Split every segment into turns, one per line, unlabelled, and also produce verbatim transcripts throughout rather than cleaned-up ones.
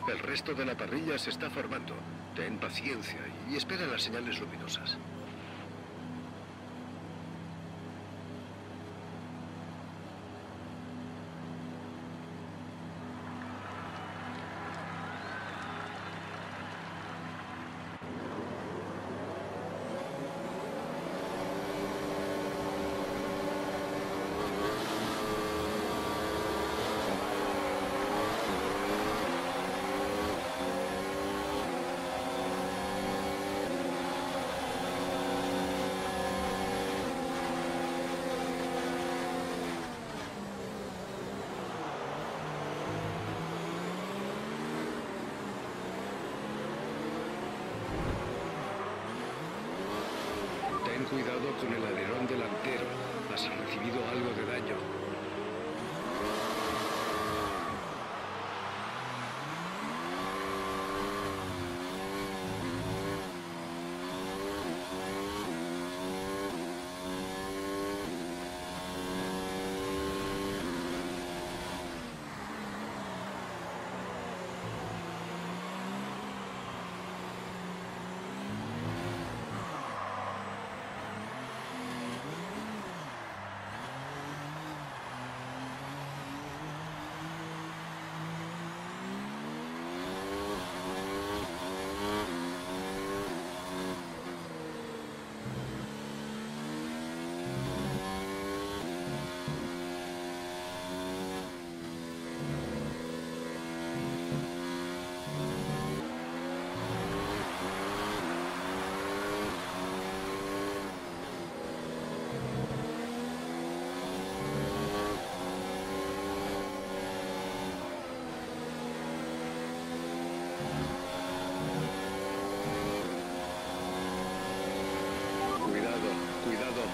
El resto de la parrilla se está formando. Ten paciencia y espera las señales luminosas. Ten cuidado con el alerón delantero. Has recibido algo de daño. Cuidado, cuidado.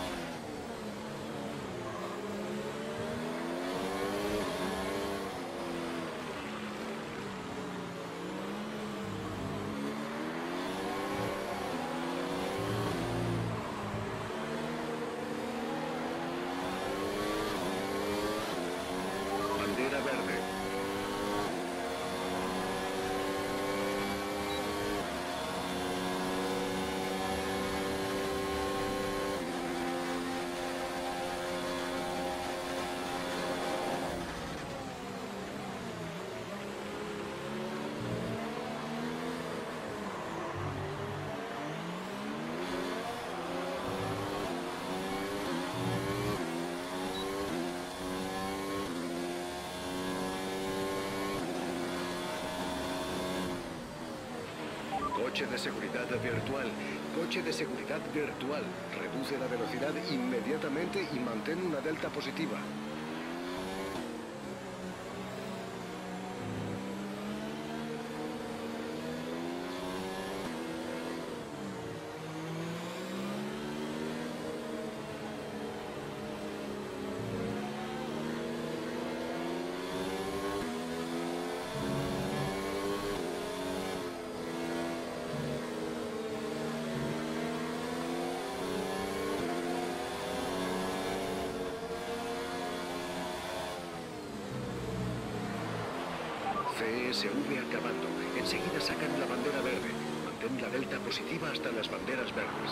Bandera verde. Coche de seguridad virtual. Coche de seguridad virtual. Reduce la velocidad inmediatamente y mantén una delta positiva. C S V acabando. Enseguida sacan la bandera verde. Mantén la delta positiva hasta las banderas verdes.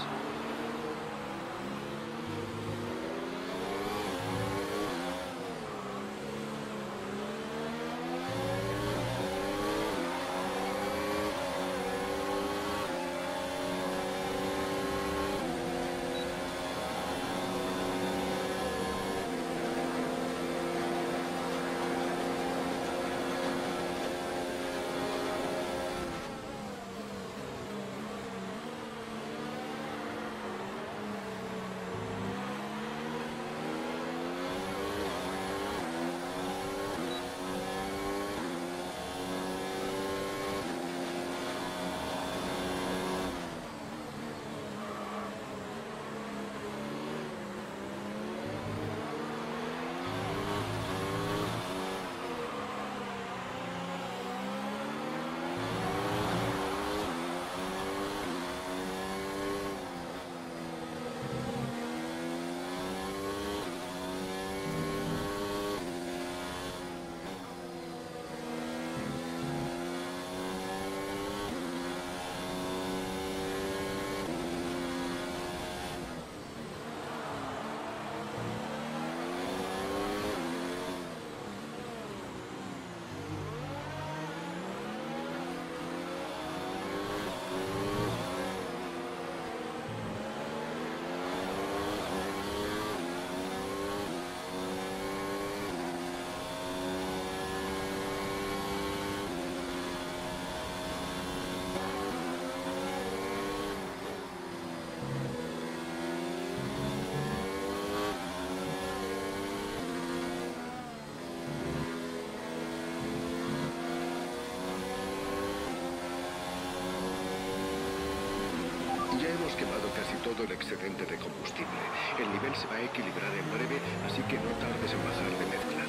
hemos quemado casi todo el excedente de combustible. El nivel se va a equilibrar en breve, así que no tardes en bajar de mezcla.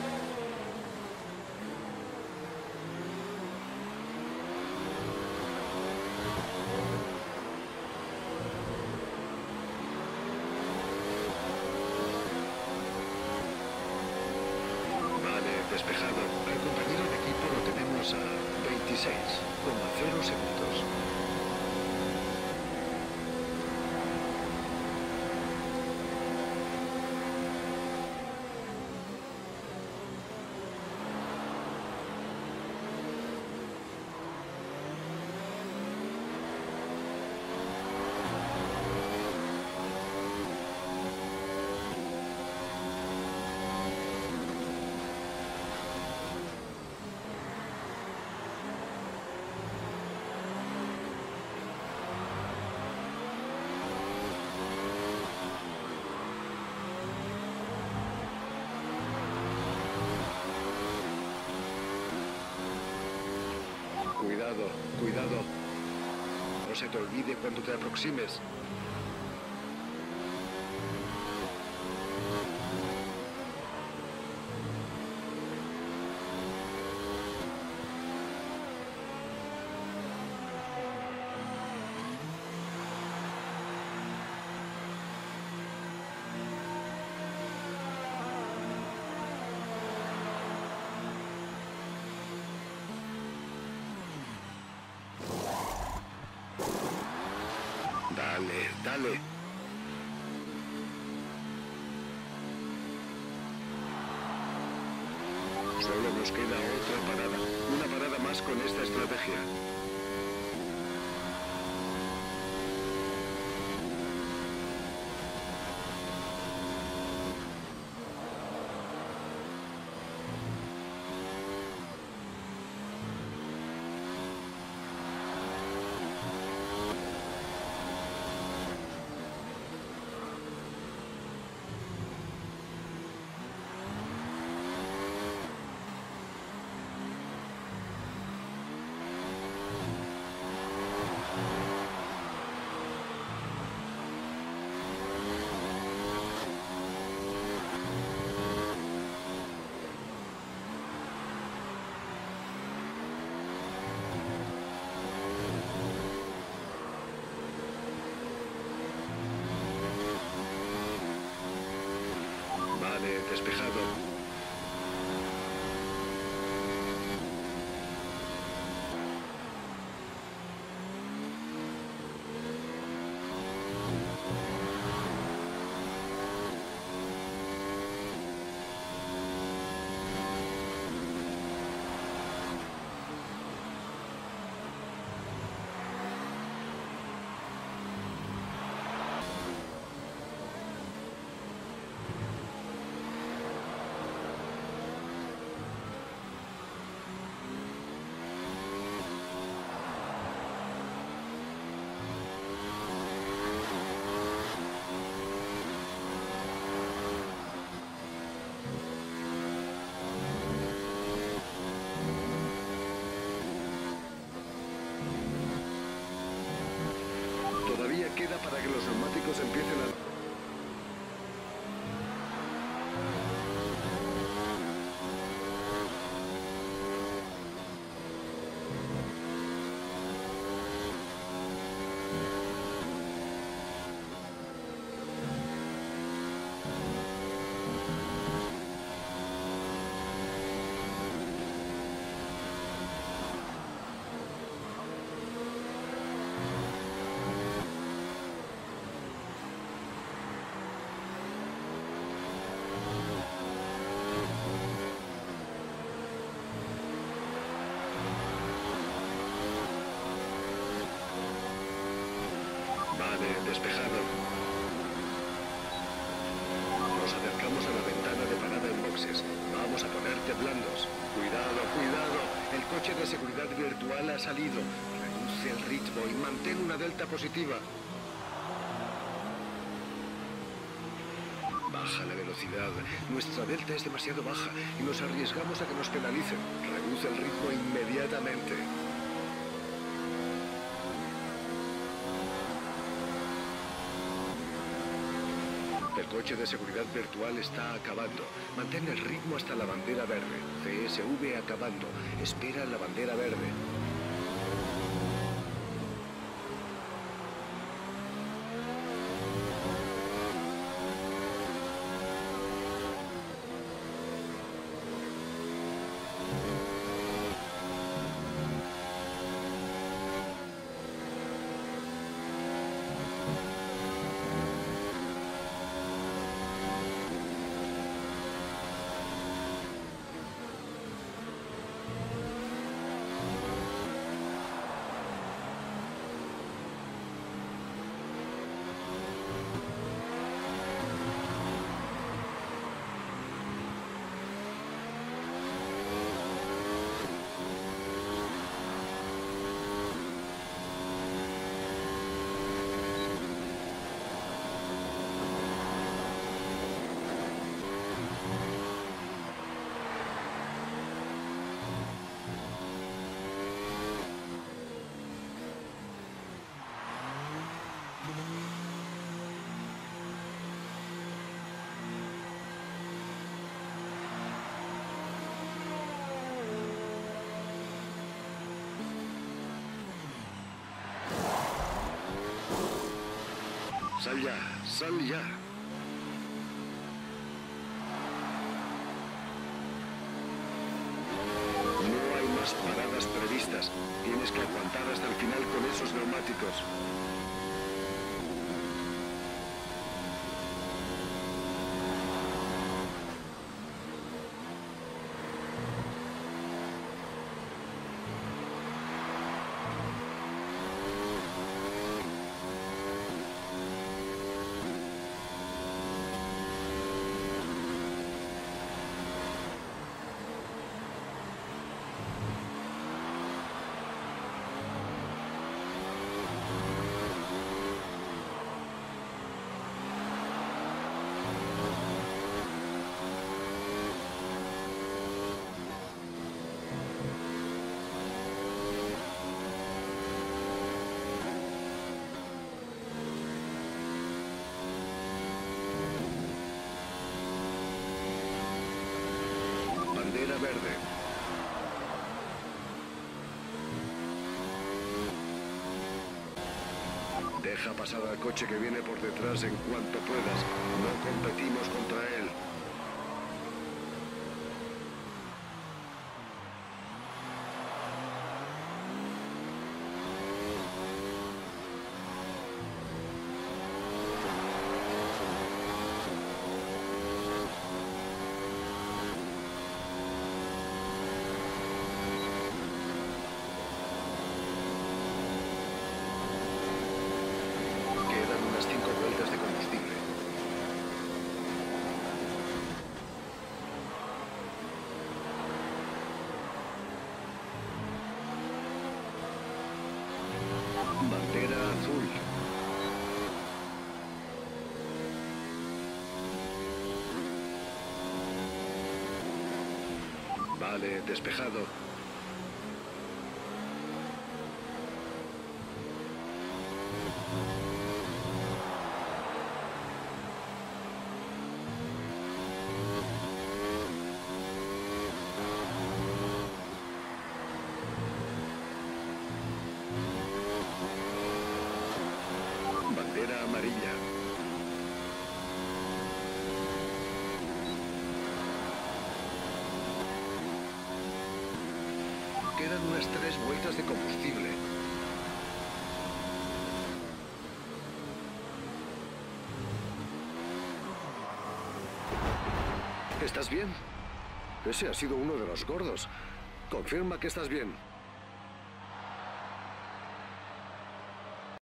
Despejado. Al compañero de equipo lo tenemos a veintiséis coma cero segundos. Cuidado, cuidado. No se te olvide cuando te aproximes. Dale, dale. Solo nos queda otra parada. Una parada más con esta estrategia. Vale, despejado. Todavía queda para que los neumáticos empiecen a... Vale, despejado. Nos acercamos a la ventana de parada en boxes. Vamos a ponerte blandos. Cuidado, cuidado. El coche de seguridad virtual ha salido. Reduce el ritmo y mantén una delta positiva. Baja la velocidad. Nuestra delta es demasiado baja y nos arriesgamos a que nos penalicen. Reduce el ritmo inmediatamente. El coche de seguridad virtual está acabando. Mantén el ritmo hasta la bandera verde. C S V acabando. Espera la bandera verde. Sal ya, sal ya. No hay más paradas previstas. Tienes que aguantar hasta el final con esos neumáticos. Bandera verde. Deja pasar al coche que viene por detrás en cuanto puedas. No competimos contra él. Bandera azul. Vale, despejado. Bandera amarilla. Quedan unas tres vueltas de combustible. ¿Estás bien? Ese ha sido uno de los gordos. Confirma que estás bien.